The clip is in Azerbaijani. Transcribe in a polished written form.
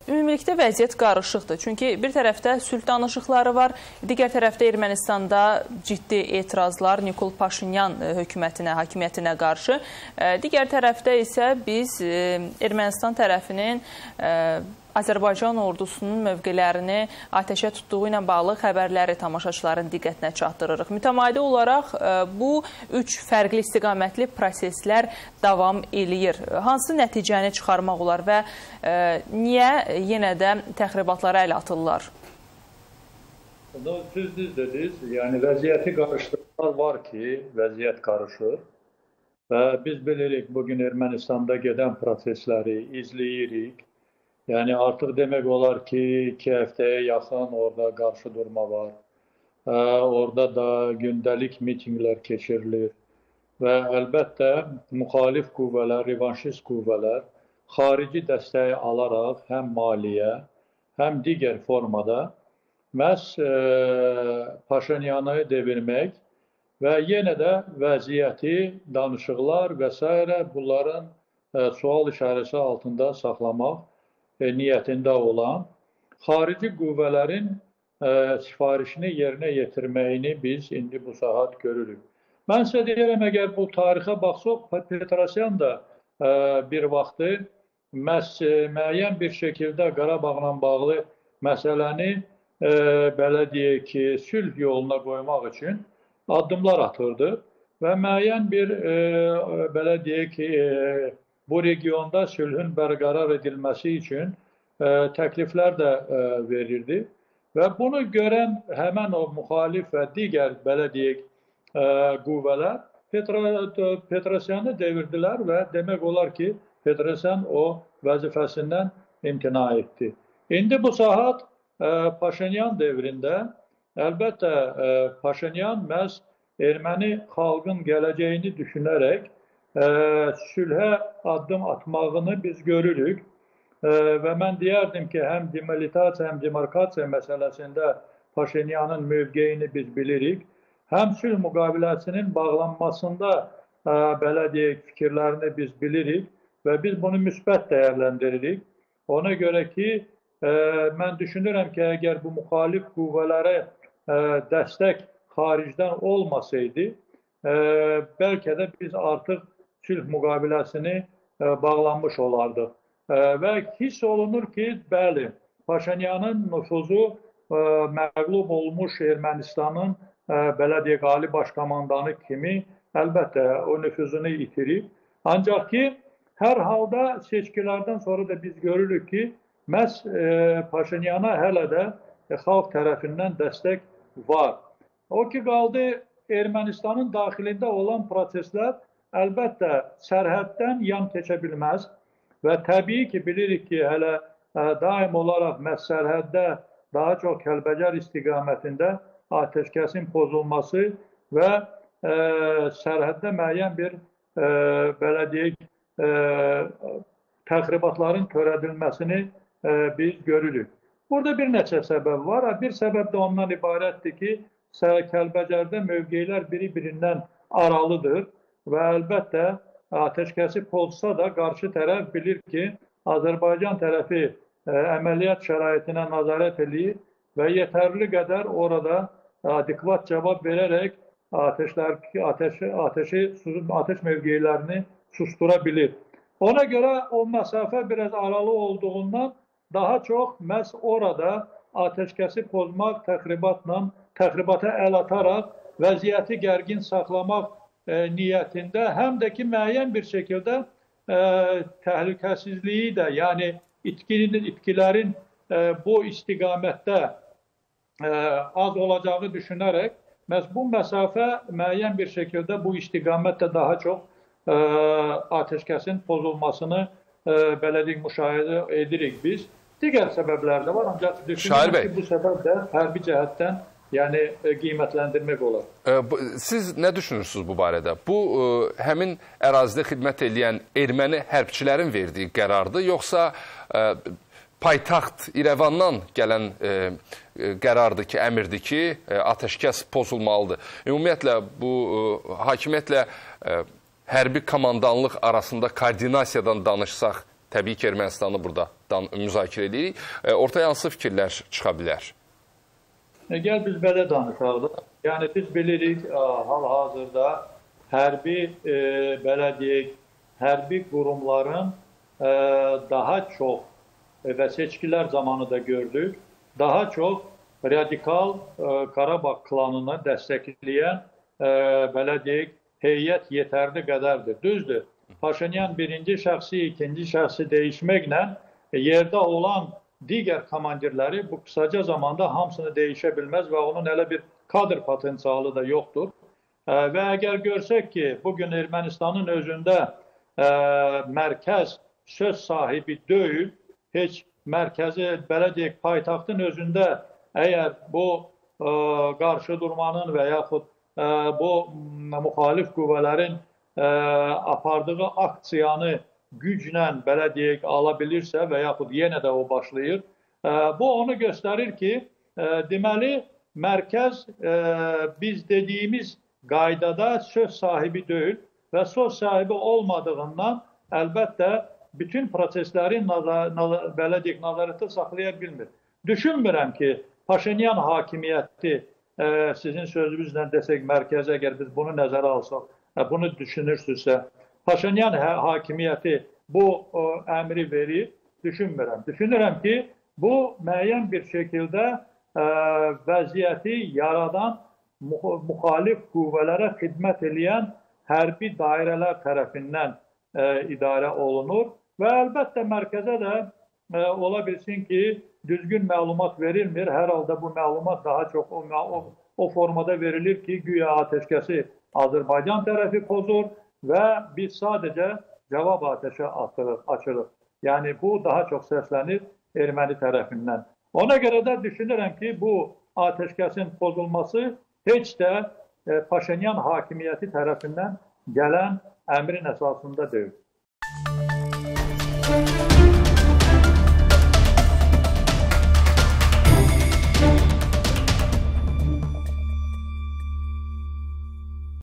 Ümumilikdə vəziyyət qarışıqdır. Çünki bir tərəfdə sülh danışıqları var, digər tərəfdə Ermənistanda ciddi etirazlar Nikol Paşinyan hökumətinə, hakimiyyətinə qarşı. Digər tərəfdə isə biz Ermənistan tərəfinin Azərbaycan ordusunun mövqelərini atəşə tutduğu ilə bağlı xəbərləri tamaşaçıların diqqətinə çatdırırıq. Mütəmadi olaraq bu üç fərqli istiqamətli proseslər davam eləyir. Hansı nəticəni çıxarmaq olar və niyə yenə də təxribatlara əl atırlar? Siz dediniz, yəni vəziyyəti qarışdırmalar var ki, vəziyyət qarışır. Və biz bilirik, bugün Ermənistanda gedən prosesləri izləyirik. Yəni artıq demək olar ki, 2 həftəyə yaxın orada qarşı durma var. Orada da gündəlik mitinglər keçirilir. Və əlbəttə müxalif qüvvələr, revanşist qüvvələr xarici dəstəyi alaraq həm maliyyə, həm digər formada məhz Paşinyanı devirmək və yenə də vəziyyəti, danışıqlar və s. bunların sual işarəsi altında saxlamaq niyyətində olan xarici qüvvələrin sifarişini yerinə yetirməyini biz indi bu saat görürük. Mən sizə deyərəm, əgər bu tarixə baxsaq, Petrosyan da bir vaxtı müəyyən bir şəkildə Qarabağla bağlı məsələni belə deyək ki, sülh yoluna qoymaq üçün addımlar atırdı və müəyyən bir belə deyək ki, bu regionda sülhün bərqərar edilməsi üçün təkliflər də verirdi. Və bunu görən həmən o müxalif və digər, belə deyək, qüvvələr Petrosyanı devirdilər və demək olar ki, Petrosyan o vəzifəsindən imtina etdi. İndi bu saat Paşinyan devrində əlbəttə Paşinyan məhz erməni xalqın gələcəyini düşünərək sülhə addım atmağını biz görürük və mən deyərdim ki, həm demilitasiya, həm demarkasiya məsələsində Paşinyanın mövqeyini biz bilirik, həm sülh müqaviləsinin bağlanmasında belə deyək, fikirlərini biz bilirik və biz bunu müsbət dəyərləndiririk. Ona görə ki, mən düşünürəm ki, əgər bu müxalif qüvvələrə dəstək xaricdən olmasaydı, bəlkə də biz artıq sülh müqaviləsini bağlanmış olardı. Və hiss olunur ki, bəli, Paşinyanın nüfuzu məğlub olmuş Ermənistanın belə deyək, ali başkomandanı kimi əlbəttə o nüfuzunu itirir. Ancaq ki, hər halda seçkilərdən sonra da biz görürük ki, məhz Paşinyana hələ də xalq tərəfindən dəstək var. O ki, qaldı Ermənistanın daxilində olan proseslər əlbəttə sərhəddən yan keçə bilməz və təbii ki, bilirik ki, hələ daim olaraq məhz sərhəddə daha çox Kəlbəcər istiqamətində atəşkəsin pozulması və sərhəddə müəyyən bir belə deyək, təxribatların törədilməsini biz görürük. Burada bir neçə səbəb var. Bir səbəb də ondan ibarətdir ki, Kəlbəcərdə mövqeylər biri-birindən aralıdır. Və əlbəttə, atəşkəsi pozsa da qarşı tərəf bilir ki, Azərbaycan tərəfi əməliyyat şəraitinə nəzarət edir və yetərli qədər orada adekvat cavab verərək atəş mövqeylərini sustura bilir. Ona görə o məsafə biraz aralı olduğundan daha çox məhz orada atəşkəsi pozmaq, təxribata əl ataraq vəziyyəti gərgin saxlamaq niyyətində, həm də ki, müəyyən bir şəkildə təhlükəsizliyi də, yəni itkilərin bu istiqamətdə az olacağı düşünərək, məhz bu məsafə müəyyən bir şəkildə bu istiqamətdə daha çox atəşkəsin pozulmasını belə deyək, müşahidə edirik biz. Digər səbəblər də var, ancaq düşünürəm ki, bu səbəb də hərbi cəhətdən yəni qiymətləndirmək olar. Siz nə düşünürsünüz bu barədə? Bu, həmin ərazidə xidmət edən erməni hərbçilərin verdiyi qərardır, yoxsa paytaxt İrəvandan gələn qərardır ki, əmirdir ki, atəşkəs pozulmalıdır? Ümumiyyətlə, bu hakimiyyətlə hərbi komandanlıq arasında koordinasiyadan danışsaq, təbii ki, Ermənistanı burada formatdan müzakirə edirik. Ortaya hansı fikirlər çıxa bilər? Gəl biz belə danışaq. Yəni biz bilirik hal-hazırda hərbi, belə deyək, hərbi qurumların daha çox və seçkilər zamanı da gördük, daha çox radikal Qarabağ klanını dəstəkləyən, belə deyək, heyət yetərli qədərdir. Düzdür, Paşinyan birinci şəxsi, ikinci şəxsi dəyişməklə yerdə olan digər komandirləri bu qısaca zamanda hamısını dəyişə bilməz və onun elə bir kadr potensialı da yoxdur. Və əgər görsək ki, bugün Ermənistanın özündə mərkəz söz sahibi deyil, heç mərkəzi, belə deyək, paytaxtın özündə əgər bu qarşı durmanın və yaxud bu müxalif qüvvələrin apardığı aksiyanı güclə, belə deyək, ala bilirsə və yaxud yenə də o başlayır, bu onu göstərir ki, deməli, mərkəz biz dediyimiz qaydada söz sahibi deyil və söz sahibi olmadığından əlbəttə bütün proseslərin belə deyək, nəzarətdə saxlaya bilmir. Düşünmürəm ki, Paşinyan hakimiyyəti, sizin sözünüzlə desək, mərkəz əgər biz bunu nəzərə alsaq, bunu düşünürsünüzsə, Paşinyan hakimiyyəti bu əmri verir, düşünmürəm. Düşünürəm ki, bu müəyyən bir şəkildə vəziyyəti yaradan müxalif qüvvələrə xidmət edən hərbi dairələr tərəfindən idarə olunur və əlbəttə mərkəzə də ola bilsin ki, düzgün məlumat verilmir. Hər halda bu məlumat daha çox o formada verilir ki, güya atəşkəsi Azərbaycan tərəfi pozur və biz sadəcə cavab atəşə açırıq. Yəni, bu daha çox səslənir erməni tərəfindən. Ona görə də düşünürəm ki, bu atəşkəsin pozulması heç də Paşinyan hakimiyyəti tərəfindən gələn əmrin əsasında deyil.